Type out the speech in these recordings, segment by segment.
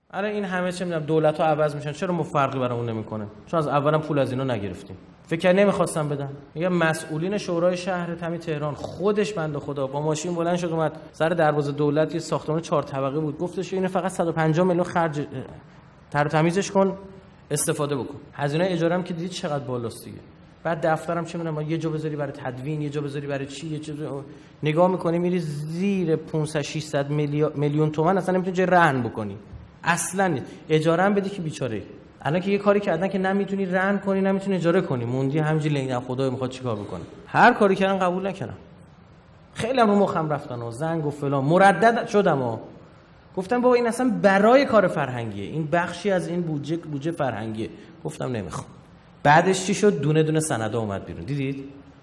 آره این همه چه میدونم دولت‌ها عوض میشن، چرا ما فرقی برامون نمیکنه؟ چون از اولام پول از اینا نگرفتیم. فکر نمیخواستم بدن. میگم مسئولین شورای شهر همین تهران خودش بنده خدا با ماشین بلند شد اومد سر دروازه دولت، یه ساختمان 4 طبقه بود، گفتش اینو فقط 150 میلیون خرج تر و تمیزش کن، استفاده بکن. هزینه اجاره هم که دیدید چقدر بالاست دیگه. بعد دفترم چه میدونم یه جا بذاری برای تدوین، یه جا بذاری برای چی، یه چیز نگاه می‌کنی میری زیر 500 600 میلیون تومان اصلا نمیتونی جای رهن بکنی. اصلا اجاره هم بدی که بیچاره. الان که یه کاری کردن که نمیتونی رهن کنی، نمیتونی اجاره کنی، موندی همینجوری لنگ خدا میخواد چیکار بکنه. هر کاری کردن قبول نکردم. خیلی هم رو مخم رفتن و زنگ و فلان، مردد شدم و گفتم بابا این اصلا برای کار فرهنگیه، این بخشی از این بودجه فرهنگیه. گفتم نمیخوام. بعدش چی شد؟ دونه دونه سندا اومد بیرون. دیدید؟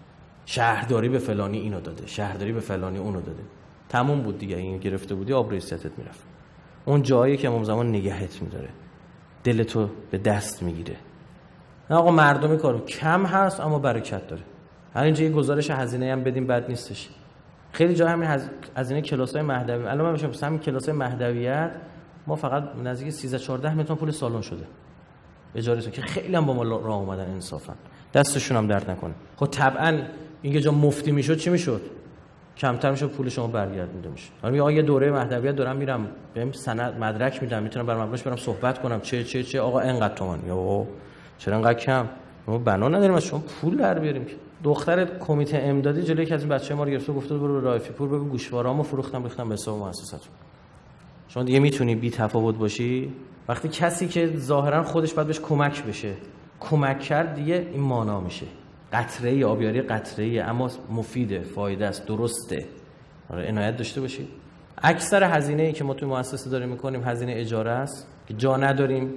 شهرداری به فلانی اینو داده، شهرداری به فلانی اونو داده. تموم بود دیگه. این گرفته بودی آب روی ستت میرفت. اون جایی که امام زمان نگهت میداره، دلتو به دست میگیره. نه آقا مردمی کارو کم هست اما برکت داره. همینجا یه گزارش هزینه هم بدیم بد نیستش. خیلی جا همین هزینه کلاس‌های مهدوی، الان من میشم همین کلاس‌های مهدویت ما فقط نزدیک 13 14 میلیون پول سالن شده اجارهشون، که خیلی هم با ما راه اومدن انصافا، دستشون هم درد نکنه. خب طبعا این جا مفتی میشد چی میشد؟ کمتر میشه پول شما برگردونده میشه. حالا میگه آقا یه دوره مهدویت دارم میرم بهم سند مدرک میدم، میتونم بر مبناش برم صحبت کنم چه آقا اینقدر تومان، یا چرا اینقدر کم؟ ما بنا نداریم از شما پول در بیاریم. که دختر کمیته امدادی جلوی یکی از این بچه‌ها ما رو گرفت و گفت برو رایفی پور بگو گوشوارامو فروختم ریختم به حساب مؤسسه‌تون. شما دیگه میتونی بی تفاوت باشی وقتی کسی که ظاهرا خودش باید بهش کمک بشه کمک کرد، دیگه این مانا میشه. قطره‌ای آبیاری قطره‌ای اما مفیده، فایده است، درسته. آره عنایت داشته باشید. اکثر هزینه‌ای که ما توی مؤسسه داریم می‌کنیم هزینه اجاره است که جا نداریم.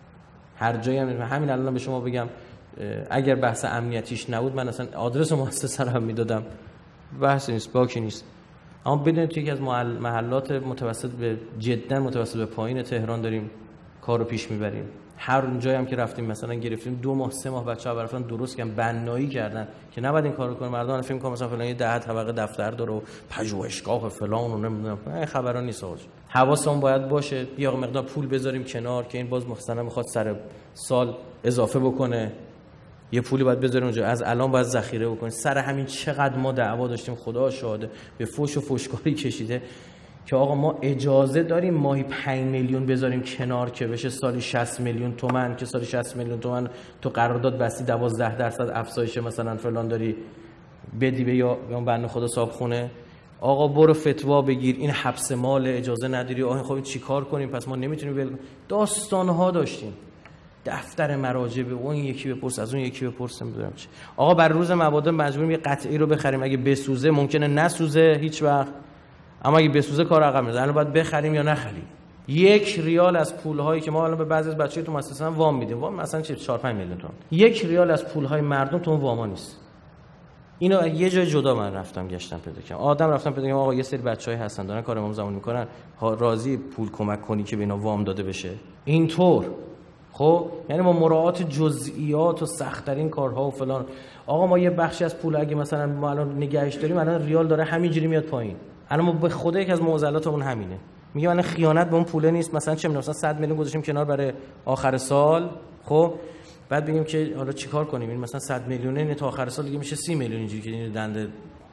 هر جایی همین الان به شما بگم اگر بحث امنیتیش نبود من اصلا آدرس مؤسسه رو هم میدادم، بحث نیست، باکی نیست. اما بدونید توی یکی از محلات متوسط به جدا متوسط به پایین تهران داریم کارو پیش میبریم. هر جایی هم که رفتیم مثلا گرفتیم 2 ماه 3 ماه بچه‌ها براشون درست کردن، بنایی کردن که نباید این کارو کنن. مردم فکر می‌کنن مثلا فلان یه 10 طبقه دفتر داره و پژوهشگاه فلان و نمیدونم این خبرا نیست. آقا حواسمون باید باشه یه مقدار پول بذاریم کنار که این باز مثلا میخواد سر سال اضافه بکنه، یه پولی باید بذاریم اونجا، از الان باید ذخیره بکنیم. سر همین چقدر ما دعوا داشتیم، خدا شاهده، به فوش و فوشکاری کشیده که آقا ما اجازه داریم ماهی 5 میلیون بذاریم کنار که بشه سالی 60 میلیون تومان، که سالی 60 میلیون تومان تو قرارداد بستی 12% افزایش مثلا فلان داری بدی به یا بنده خدا صاحبخونه. آقا برو فتوا بگیر، این حبس مال، اجازه نداری. آقا خب چیکار کنیم؟ پس ما نمیتونیم داستان‌ها داشتیم. دفتر مراجع به اون یکی بپرس، از اون یکی بپرس، نمیدونم چی. آقا بر روز مبادا مجبوریم یه قطعی رو بخریم، اگه بسوزه ممکنه نسوزه هیچ وقت، اما اگه بسوزه کار عقب میره. الان باید بخریم یا نخریم. 1 ریال از پول‌هایی که ما الان به بعضی از بچه‌ها تو مؤسسه وام میدیم، وام مثلا چه 4 5 میلیون تومان، 1 ریال از پول‌های مردم تو اون واما نیست. اینو یه جای جدا من رفتم گشتم پیدا کردم. رفتم پیدا کردم آقا یه سری بچه‌ای هستن دارن کار امام زمان میکنن، راضی پول کمک کنی که به اینا وام داده بشه. اینطور خب یعنی ما مراعات جزئیات و سخت‌ترین کارها و فلان. آقا ما یه بخشی از پول اگه مثلا ما الان نگهش داریم، الان ریال داره همینجوری میاد پایین. الان ما به خدا یک از معضلاتمون همینه. میگه من خیانت به اون پوله نیست، مثلا چه می‌دونم مثلا 100 میلیون گذاشتیم کنار برای آخر سال، خب بعد بگیم که حالا چیکار کنیم؟ این مثلا 100 میلیونه تا آخر سال دیگه میشه 30 میلیون، اینجوری که این دنده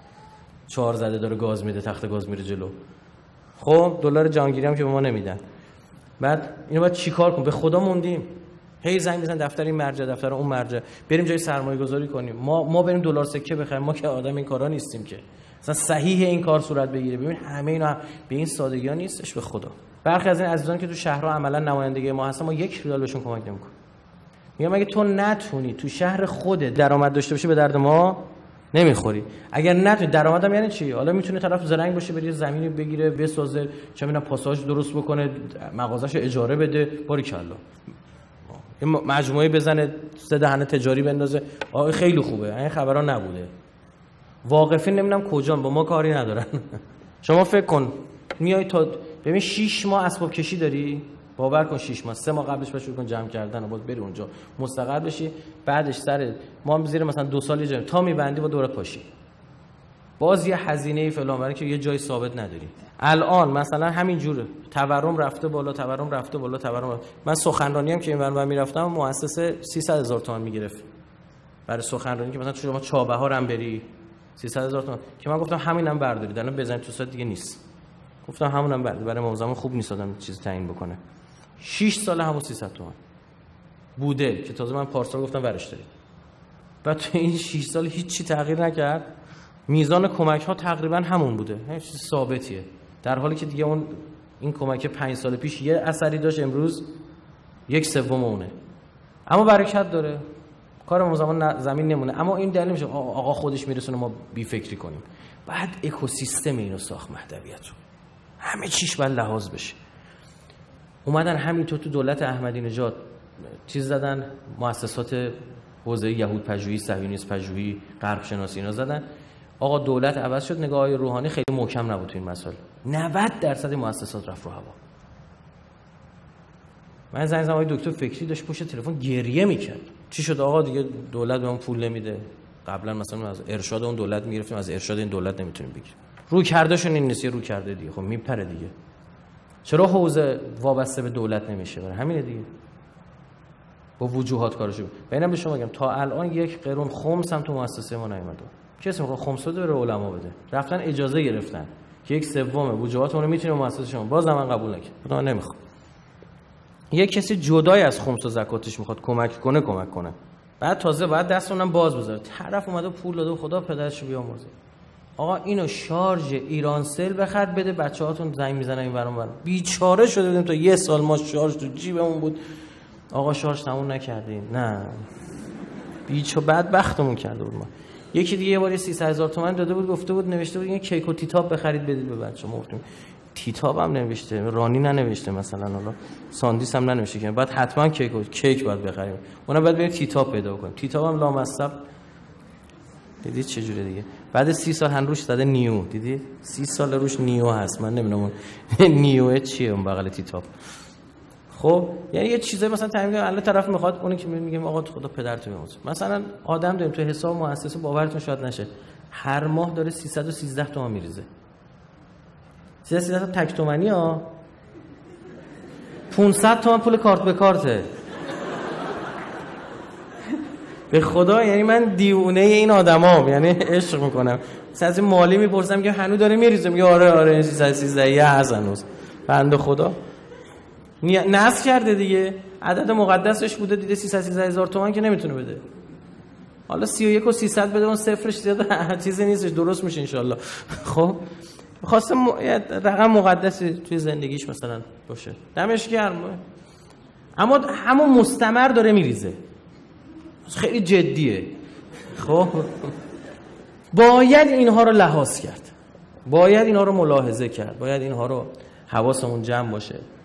4 زده داره گاز میده، تخت گاز میره جلو. خب دلار جهانگیری هم که به ما نمیدن. بعد اینو باید چیکار کنیم؟ به خدا موندیم. هی زنگ بزن دفتر این مرجع، دفتر اون مرجع، بریم جای سرمایه‌گذاری کنیم. ما بریم دلار سکه بخریم. ما که آدم این کارا نیستیم که مثلا صحیح این کار صورت بگیره. ببین همه اینا به این سادگی‌ها نیستش به خدا. برخی از این عزیزان که تو شهرها عملا نمایندگی ما هستن، ما 1 ریال بهشون کمک نمی‌کنیم. میگم اگه تو نتونی تو شهر خودت درآمد داشته باشی به درد ما نمیخوری. اگر نتونی درآمدم یعنی چی؟ حالا میتونه طرف زرنگ باشه بره زمینی بگیره بسازه، چه میدونم پاساژ درست بکنه، مغازه‌شو اجاره بده، باریکلا. این مجموعه بزنه 3 دهنه تجاری بندازه، آقا خیلی خوبه. این خبرا نبوده. واقفین نمیدونم کجان، با ما کاری ندارن. شما فکر کن میای تا ببین 6 ماه اسباب کشی داری، باور کن 6 ماه 3 ماه قبلش باید شروع کن جمع کردن و باز بری اونجا مستقر بشی، بعدش سر ما هم زیر مثلا 2 سال جمع تا میبندی با دورت پاشی. باز یه هزینه فلان، برای که یه جای ثابت نداری. الان مثلا همین جوره، تورم رفته بالا، تورم رفته بالا، تورم رفته. من سخنرانی هم که اینور میرفتم مؤسسه 300,000 تومان میگرفت برای سخنرانی، که مثلا شما چابهار هم بری 300,000 تومان، که من گفتم همینم بردارید الان بزنید تو سایت دیگه نیست. گفتم همونم برای موزم خوب نیست آدم چیز تعیین بکنه. 6 سال همون 300 تومان بوده که تازه من پارسال گفتم ورش دارید. و تو این 6 سال هیچ چی تغییر نکرد. میزان کمک ها تقریبا همون بوده، هیچ چیز ثابتیه، در حالی که دیگه این کمک 5 سال پیش یه اثری داشت، امروز 1/3 اونه. اما برکت داره، کار ما زمین نمونه. اما این دلیل میشه آقا خودش میرسونه ما بی فکری کنیم. بعد اکوسیستم اینو ساخت مهدویت رو، همه چیش باید لحاظ بشه. اومدن همینطور تو دولت احمدی نژاد چیز زدن، مؤسسات حوزه یهود پژوهی، صهیونیست پژوهی، غرب شناسی اینا زدن. آقا دولت عوض شد، نگاه روحانی خیلی محکم نبود تو این مسائل. 90% مؤسسات رفت رو هوا. من زنگ زدم دکتر فکری داشت پشت تلفن گریه میکرد. چی شد آقا؟ دیگه دولت بهمون پول نمیده. قبلا مثلا از ارشاد اون دولت میگرفتیم، از ارشاد این دولت نمیتونیم بگیریم. رو کردهشون این نیست، رو کرده دیگه. خب میپره دیگه. چرا حوزه وابسته به دولت نمیشه؟ برای همینه دیگه. با وجوهات کارشو. ببینم به شما بگم تا الان 1 قرون خمس هم تو مؤسسه ما نیومده. کسی میخواد خمس بده به علما بده. رفتن اجازه گرفتن که 1/3 وجوهات اون رو میتونه مؤسسه شما. بازم من قبول نکردم. خدا نمیخواد. یه کسی جدای از خمس و زکاتش میخواد کمک کنه. بعد تازه بعد دست اونم باز بذاره. طرف اومده پول داده، خدا پدرشو بیامرزه. آقا اینو شارژ ایرانسل بخر بده، بچه‌هاتون زنگ میزنن این ورون ور. بیچاره شده بودیم تا 1 سال ما شارژ تو جیبمون بود. آقا شارژ تموم نکردیم. نه. بدبختمون کرده بود ما. یکی دیگه یه بار 300,000 تومان داده بود، گفته بود نوشته بود این کیک و تیتاب بخرید بدید به بچه‌ها. گفتیم تیتاب هم نوشته، رانی ننوشته، مثلا حالا ساندیس هم ننوشته که بعد حتما کیک باید بخریم. اونم بعد بریم تیتاب پیدا کنیم. تیتاب هم لامصب دیدید چه جوره دیگه. بعد 30 سال هنروش زده نیو، دیدید 30 سال روش نیو هست. من نمیدونم اون نیو چیه اون بغل تیتاب. خب یعنی یه چیزایی مثلا تعیین کنه، الان طرف میخواد اونی که میگیم آقا خدا پدرتو بیامرزه. مثلا آدم داریم تو حساب مؤسسه، باورتون شاید نشه، هر ماه داره 313 تومان میریزه. 313 تک تومانی ها، 500 تومان پول کارت به کارته. به خدا یعنی من دیوونه این آدمام، یعنی عشق میکنم. از مالی میپرسم که هنوز داره میریزه، میگه آره 313 یه هست هنوز. بنده خدا نصب کرده دیگه، عدد مقدسش بوده، دیده 313,000 تومان که نمیتونه بده. حالا 31 و 300 بده، اون صفرش زیاد چیزی نیستش، درست میشه انشالله. خب خواستم رقم مقدسی توی زندگیش مثلا باشه، دمش گرم. اما همون مستمر داره میریزه، خیلی جدیه. خب باید اینها رو لحاظ کرد، باید اینها رو ملاحظه کرد، باید اینها رو حواسمون جمع باشه.